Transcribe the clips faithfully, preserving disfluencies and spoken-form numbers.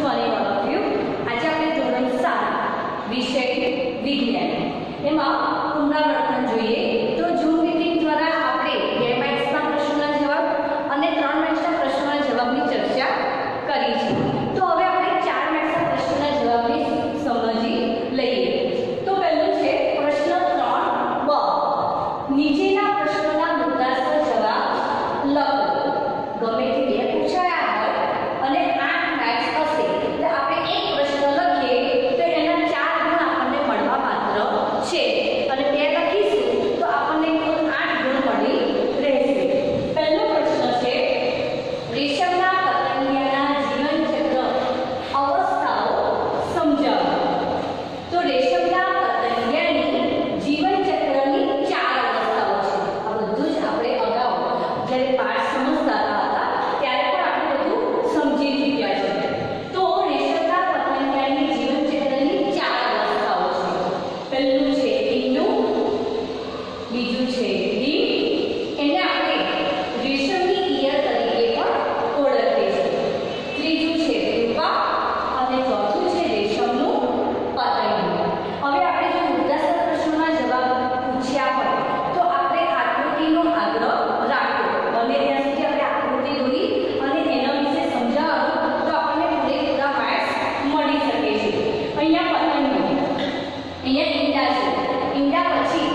Morning all of you. આજે આપણે ધોરણ સાત વિષય વિજ્ઞાન એમાં પુનરાવર્તન જોઈએ. તો ઝૂમ મીટિંગ દ્વારા આપણે બે માર્ક્સના પ્રશ્નોના જવાબ અને ત્રણ માર્ક્સના પ્રશ્નોના જવાબની ચર્ચા કરી છે. તો હવે આપણે ચાર માર્ક્સના પ્રશ્નોના જવાબની સમજી લઈએ. તો પહેલું છે પ્રશ્ન ત્રણ બ. નીચેના પ્રશ્નોના મુદ્દાસર જવાબ લખો. ગમે તે બે પૂછાયા હોય અને આઠ માર્ક્સ હશે એટલે આપણે એક પ્રશ્ન લખીએ તો એના ચાર ગુણ આપણને મળવા પાત્ર છે અને બે લખીશું તો આપણને કુલ આઠ ગુણ મળી રહેશે. પહેલો પ્રશ્ન છે રેશમના પતંગિયાના જીવન ચક્ર અવસ્થાઓ સમજાવો. તો રેશમના પતંગિયાની જીવન ચક્રની ચાર અવસ્થાઓ છે. આ બધું જ આપણે અગાઉ જ્યારે પાઠ સમજતા હતા ત્યારે પણ આપણે બધું સમજી ચૂક્યા છે. તો રેશમના પતંગિયાની જીવન ચક્રની ચાર અવસ્થાઓ છે. પહેલું છે ઈંડું, બીજું છે ડીમ, એને આપણે રેશમની ઈયળ તરીકે પણ ઓળખીએ છીએ. ત્રીજું છે પ્યુપા અને ચોથું છે રેશમનું પતંગિયું. હવે આપણે જો મુદ્દાસર પ્રશ્નોના જવાબ પૂછ્યા હોય તો આપણે આકૃતિનો આગ્રહ રાખવો. બને ત્યાં સુધી આપણે આકૃતિ દોરી અને એના વિશે સમજાવવાનું તો આપણને પૂરેપૂરા માર્ક્સ મળી શકે છે. અહીંયા પતંગિયું, અહીંયા ઈંડા છે, ઈંડા પછી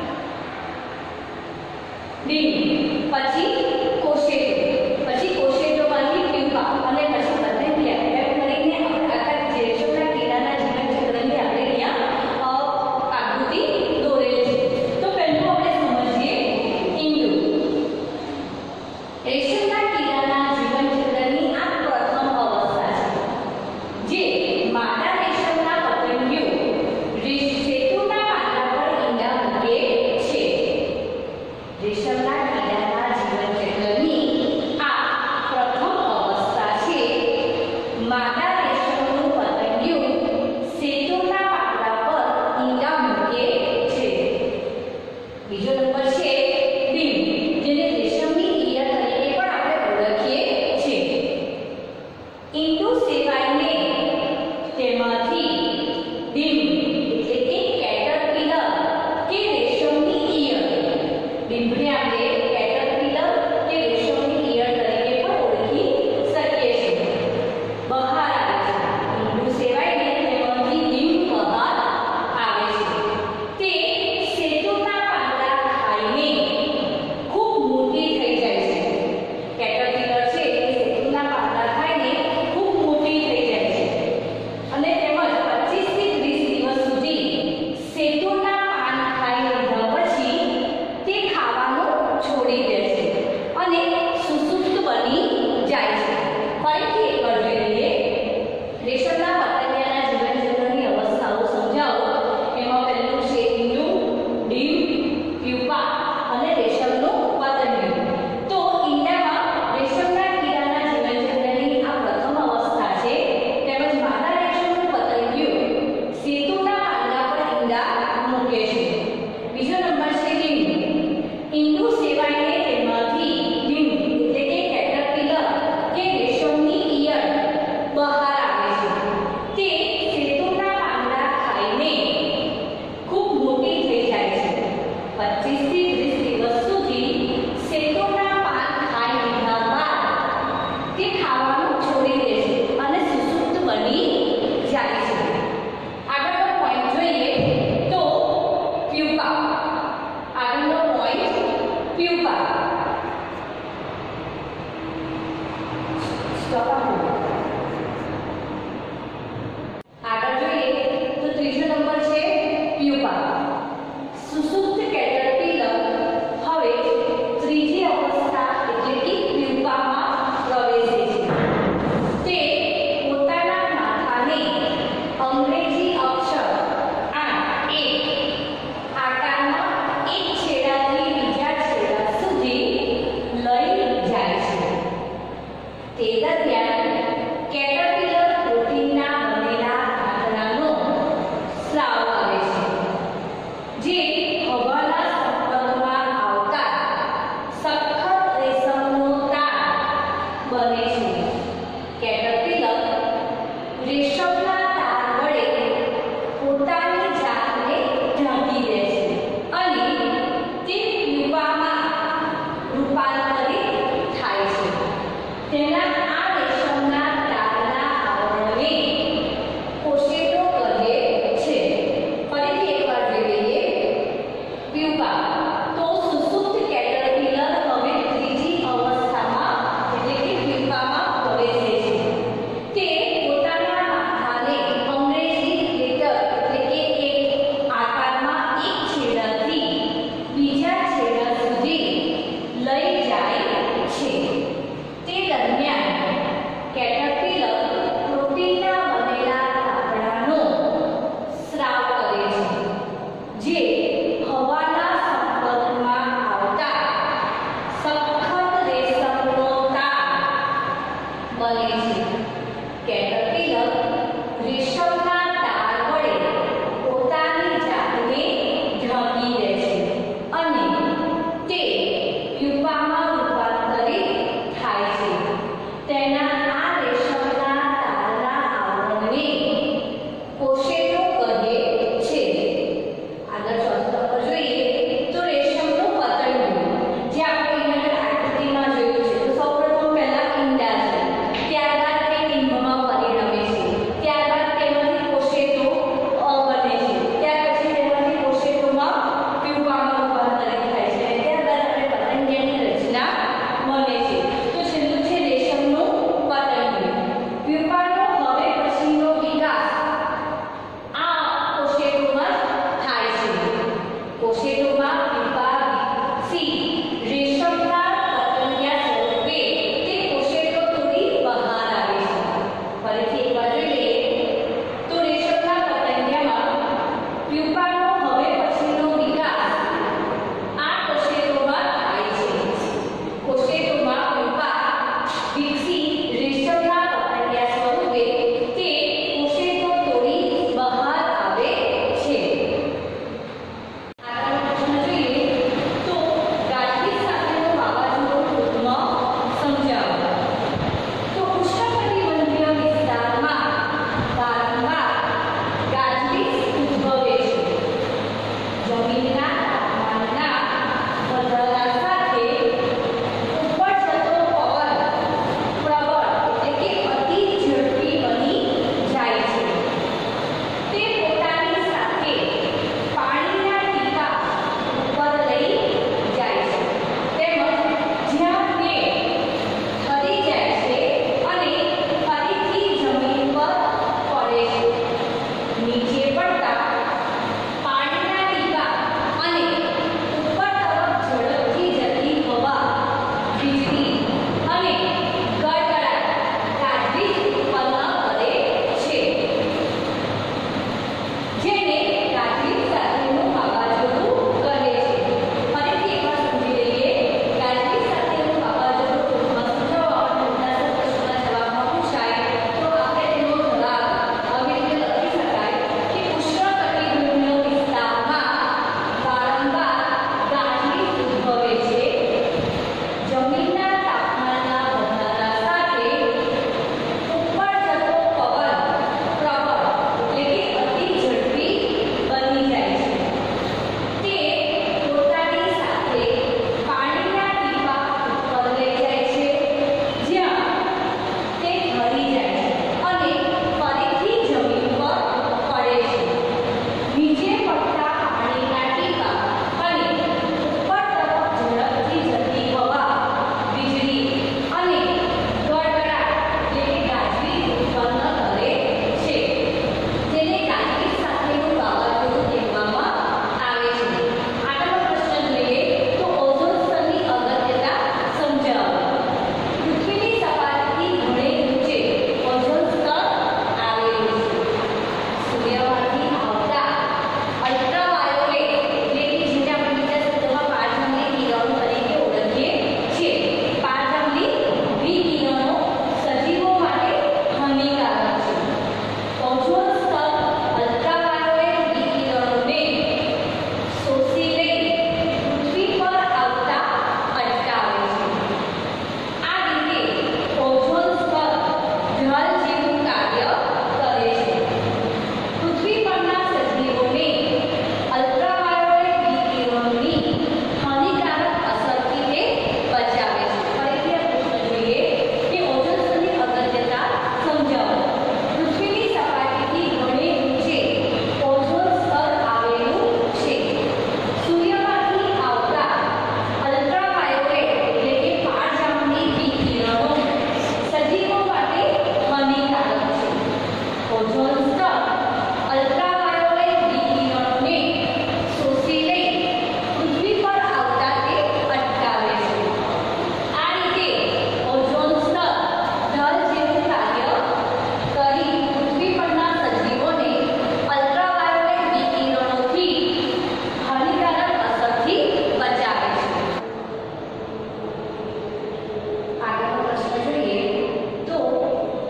ડીમ, પછી કોશેટો, પછી કોશેટોમાંથી પ્યુપા અને પછી પતંગિયા. એમ કરીને આપણે આખા રેશમના કીડાના જીવન ચક્રની આપણે અહીંયા આકૃતિ દોરેલી છે. તો પહેલું આપણે સમજીએ ઈંડું. રેશમના કીડાના જીવન ચક્રની આ પ્રથમ અવસ્થા છે જે માદા રેશમના પતંગિયું સેતુના પાંદડા પર ઈંડા મૂકે છે. રેશમના કીડાના જીવન ચક્રની આ પ્રથમ અવસ્થા છે. માદા રેશમનું પતંગિયું સેતુના પાંદડા પર ઈંડા મૂકે છે. બીજો નંબર છે ડીમ, જેને રેશમની ઈયળ તરીકે પણ આપણે ઓળખીએ છીએ. ઈંડું સેવાઈને તેમાંથી ડીમ એટલે કે કેટરપિલર કે રેશમની ઈયળ, ડીમને આપણે કેટરપિલર કે રેશમની ઈયળ તરીકે પણ ઓળખી શકીએ છીએ, બહાર આવે છે. ઈંડું સેવાઈને તેમાંથી ડીમ બહાર આવે છે. તે સેતુના પાંદડા ખાઈને ખૂબ મોટી થઈ જાય છે. કેટરપિલર છે એ સેતુના પાંદડા ખાઈને ખૂબ મોટી થઈ જાય છે અને તેમજ પચીસ થી ત્રીસ દિવસ સુધી સેતુના પાન ખાઈ લીધા પછી તે ખાવાનું છોડી દે છે અને સુસુપ્ત બની જાય છે. ફરીથી એકવાર જોઈ લઈએ. રેશમના પતંગિયાના જીવન ચક્રની અવસ્થાઓ સમજાવો. એમાં પહેલું છે ઈંડું, ડીમ, પ્યુપા અને રેશમનું પતંગિયું. તો ઈંડામાં રેશમના કીડાના જીવન ચક્રની આ પ્રથમ અવસ્થા છે. તેમજ માદા રેશમનું પતંગિયું સેતુના પાંદડા પર ઈંડા મૂકે છે. બીજો નંબર છે ડીમ. ઈંડું સેવાઈને તેમાંથી ડીમ એટલે કે કેટરપિલર કે રેશમની ઈયળ બહાર આવે છે. તે સેતુના પાંદડા ખાઈને ખૂબ મોટી થઈ જાય છે. પચીસ થી ત્રીસ દિવસ સુધી સેતુના પાન ખાઈ લીધા બાદ તે ખાવાનું છોડી દે છે અને સુસુપ્ત બની જાય છે. આગળનો પોઈન્ટ જોઈએ તો પ્યુપા. આગળનો પોઈન્ટ પ્યુપા. સ્ટોપ આપો. આગળ જોઈએ તો ત્રીજો નંબર છે પ્યુપા. સુસુપ્ત કેટરપિલર હવે ત્રીજી અવસ્થા એટલે કે પ્યુપામાં પ્રવેશે છે. તે પોતાના માથાને અંગ્રેજી અક્ષર આઠ એક આકારના એક છેડાથી બીજા છેડા સુધી લઈ જાય છે. તે દરમિયાન કેટરપિલર પ્રોટીનના બનેલા આંતરડાનો સ્રાવ કરે છે જે હવાના સંપર્કમાં આવતા સખત રેશમનો તાર બને છે. કેટરપિલર છે. કેટરપિલર રેશમના તાર વડે પોતાની જાતને ઢાંકી દે છે અને તે પ્યુપામાં રૂપાંતરિત થાય છે. તેના આ રેશમના તારના આવરણને કોશેટો કહે છે. આગળ ચોથો નંબર જોઈએ તો રેશમનું પતંગિયું, જે આપણે ઇન્ડર આકૃતિમાં જોયું છે. તો સૌપ્રથમ પહેલા ઈંડા છે, ત્યારબાદ તે ડિંભમાં પરિણમે છે, ત્યારબાદ તેમાંથી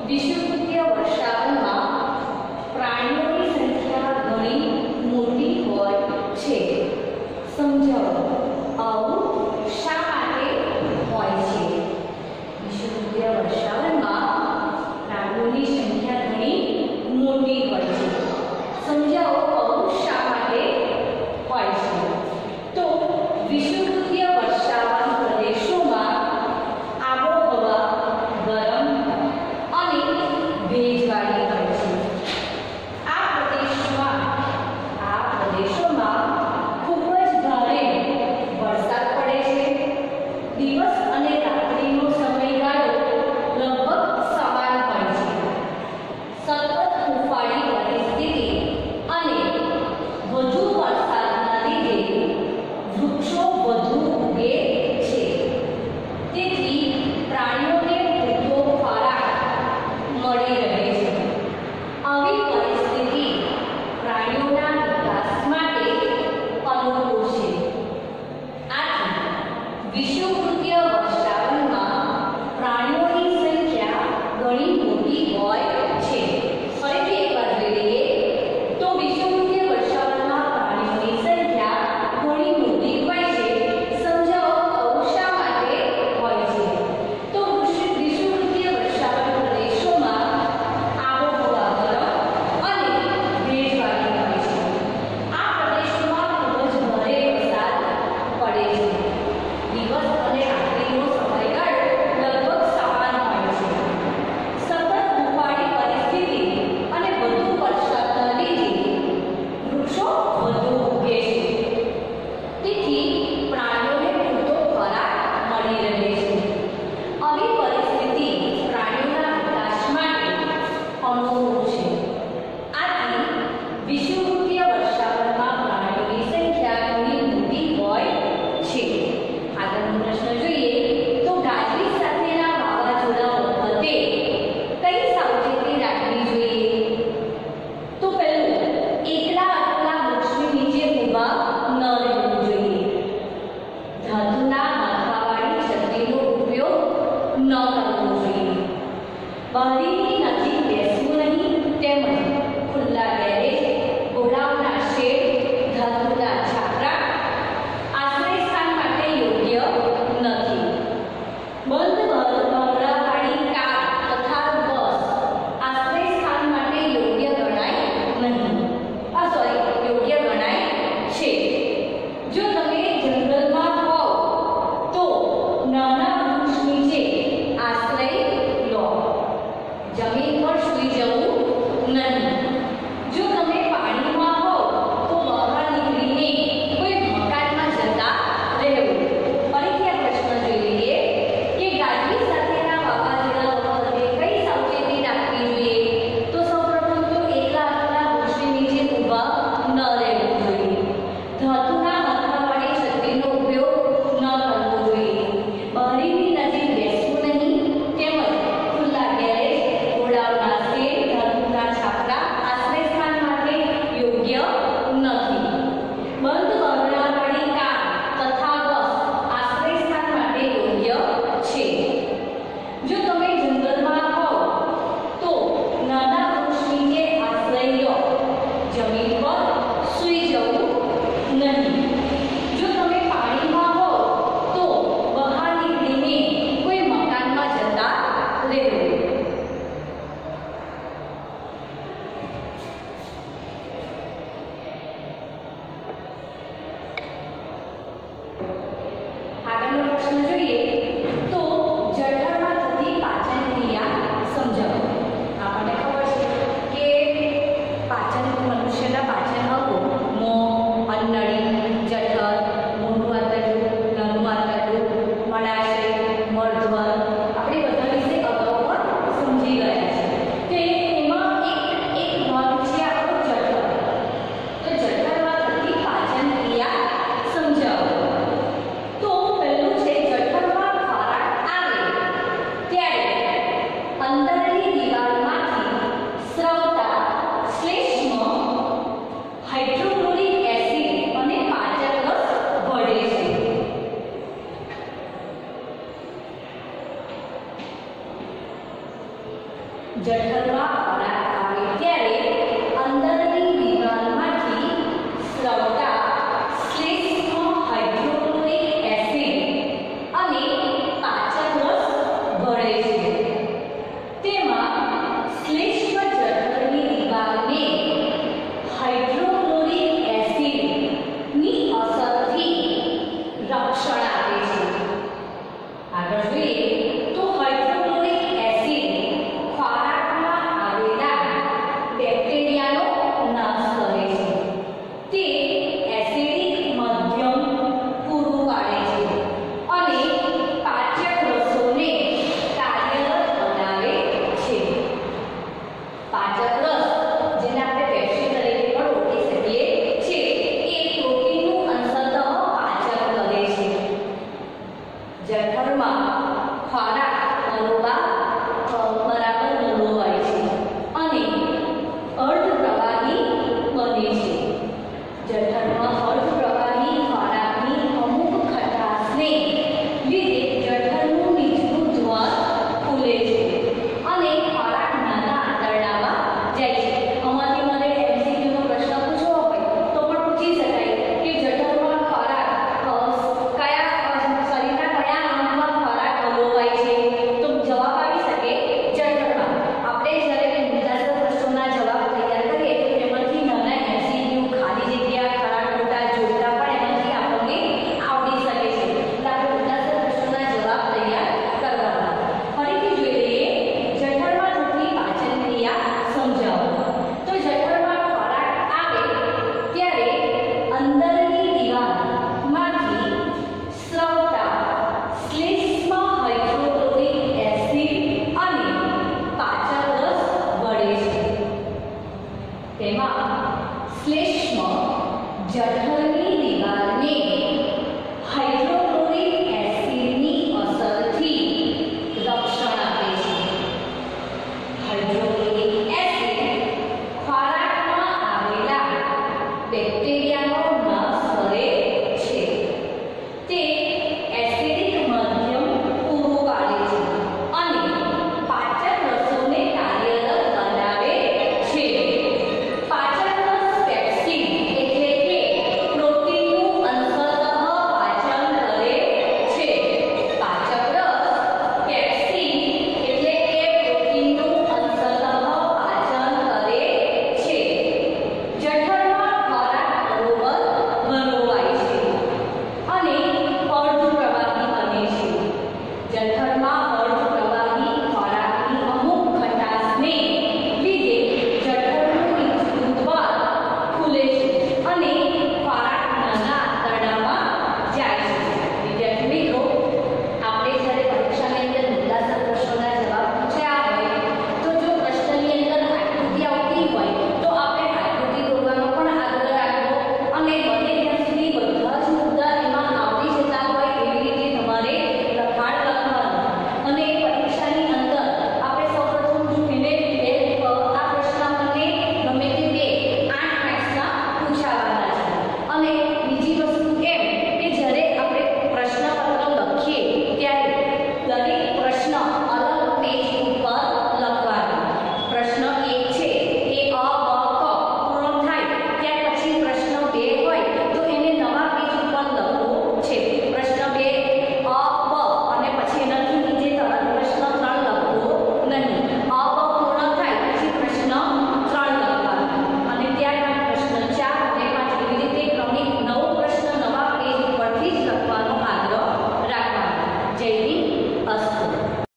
વિષુવવૃત્તીય વર્ષાવનમાં પ્રાણીઓની સંખ્યા ઘણી મોટી હોય છે. સમજાવો આવું શા માટે હોય છે? વિષુવવૃત્તીય વર્ષાવનમાં પ્રાણીઓની સંખ્યા ઘણી મોટી હોય છે. સમજાવો આવું શા માટે હોય છે? તો વિષુવવૃત્તીય વર્ષાવન પ્રદેશોમાં આબોહવા ગરમ અને ભેજવાળી હોય છે. આ પ્રદેશમાં આ પ્રદેશોમાં ખૂબ જ ભારે વરસાદ પડે છે. દિવસ અને રાત્રિનો સમયગાળો લગભગ સમાન હોય છે. સતત હૂંફાળી પરિસ્થિતિ અને વધુ વરસાદના લીધે વૃક્ષો વધુ ઉગે છે. તેથી પ્રાણીઓને પૂરતો ખોરાક મળી રહે છે. આવી પરિસ્થિતિ પ્રાણીઓના વિકાસ માટે અનુકૂળ છે. આથી વિષુવવૃત્તીય વર્ષાવનમાં પ્રાણીઓની સંખ્યા ઘણી મોટી હોય છે. ફરીથી એકવાર જોઈ લઈએ તો વિષુવવૃત્તીય વર્ષાવનમાં પ્રાણીઓની સંખ્યા ઘણી મોટી હોય છે. સમજાવો આવું શા માટે હોય છે? તો વિષુ- વિષુવવૃત્તીય વર્ષાવન પ્રદેશોમાં આબોહવા ગરમ અને ભેજવાળી હોય છે. આ પ્રદેશોમાં ખૂબ જ ભારે વરસાદ પડે છે. દિવસ અને રાત્રિનો સમયગાળો લગભગ સમાન હોય છે. સતત હૂંફાળી પરિસ્થિતિ અને વધુ વરસાદના લીધે વૃક્ષો વધુ ઉગે છે. તેથી પ્રાણીઓને પૂરતો ખોરાક મળી રહે છે. આવી પરિસ્થિતિ પ્રાણીઓના વિકાસ માટે અનુકૂળ છે. આથી વિષુવવૃત્તીય વર્ષાવનમાં પ્રાણીઓની સંખ્યા ઘણી મોટી હોય છે. આગળનો પ્રશ્ન જોઈએ તો ગાજવીજ સાથેના વાવાઝોડા વખતે કઈ સાવચેતી રાખવી જોઈએ? તો પહેલું, એકલા આટલા વૃક્ષની નીચે ઊભા ન રહેવું જોઈએ. ધાતુના માથાવાળી છત્રીનો ઉપયોગ ન કરવો જોઈએ. બારીની નજીક બેસવું નહીં, તેમજ ખુલ્લા ગેરેજ, ઘોડાઓના શેડ, ધાતુના છાપરા આશ્રય સ્થાન માટે યોગ્ય નથી. બંધ ભમરાવાળી કાર તથા બસ આશ્રય સ્થાન માટે યોગ્ય ગણાય નહીં. આ સોરી યોગ્ય ગણાય છે. જો તમે જંગલમાં હોવ તો નાના વૃક્ષ નીચે આશ્રય લો. જમીન પર સૂઈ જવું નહીં. જો તમે પાણીમાં હોવ તો બહાર નીકળીને કોઈ મકાનમાં જતા રહેવું. ફરીથી આ પ્રશ્ન જોઈ લઈએ કે ગાજવીજ સાથેના વાવાઝોડા વખતે કઈ સાવચેતી રાખવી જોઈએ? તો સૌપ્રથમ તો એકલા આટલા વૃક્ષની નીચે ઊભા ન રહેવું જોઈએ. ધાતુના માથાવાળી છત્રીનો ઉપયોગ ન કરવો જોઈએ. બારીની નજીક બેસવું નહીં, તેમજ ખુલ્લા ગેરેજ, ઘોડાઓના શેડ, ધાતુના છાપરા જઠરમાં ખોરાક આવે ત્યારે અંદરની દિવાલમાંથી સ્રવતા શ્લેષ્મ હાઇડ્રોક્લોરિક એસિડ અને પાચક રસ ભળે છે. તેમાં શ્લેષ્મ જઠરની દિવાલને હાઇડ્રોક્લોરિક એસિડની અસરથી રક્ષણ આપે છે. આગળ જોઈએ તો હાઇડ્રોક્લોરિક એસિડ ખોરાકમાં આવેલા બેક્ટેરિયાનો નાશ કરે છે. તે એસિડિક માધ્યમ પૂરું પાડે છે અને પાચક રસોને કાર્યરત બનાવે છે. પાચક રસ જેને આપણે પેપ્સી તરીકે પણ ઓળખી શકીએ છીએ એ પ્રોટીનનું અંશતઃ પાચન કરે છે. જઠરમાં ખોરાક હલવા બરાબર હલવાય છે અને અર્ધ પ્રવાહી બને છે. જઠરમાં અર્ધ પ્રવાહી ખોરાકની અમુક ખટાશને લીધે જઠરનું નીચલું દ્વાર ખુલે છે અને ખોરાક નાના આંતરડામાં જાય છે. આમાંથી મને એમસીક્યુ નો પ્રશ્ન પૂછવો હોય તો પણ પૂછી શકાય કે જઠરમાં ખોરાક કયા શરીરના કયા અંગમાં ખોરાક હલવાય છે? તો જવાબ આવી શકે જઠરમાં. આપણે જ્યારે મુદ્દાસર પ્રશ્નોના જવાબ તૈયાર કરીએ તો તેમાંથી નાના એમસીક્યુ ખાલી જગ્યા ખરા ખોટા જોડતા પણ એમાંથી આપણને આવડી શકે છે. એટલે આપણે મુદ્દાસર પ્રશ્નોના જવાબ તૈયાર કરવાના. ફરીથી જોઈ લઈએ જઠરમાં થતી પાચન ક્રિયા સમજાવો. તો જઠરમાં ખોરાક આવે ત્યારે અંદરની દિવાલમાંથી સ્રવતા શ્લેષ્મ હાઇડ્રોક્લોરિક એસિડ અને પાચક રસ ભળે છે. તેમાં શ્લેષ્મ જઠરની દિવાલને હાઇડ્રોક્લોરિક એસિડની અસરથી રક્ષણ આપે છે. હાઇડ્રો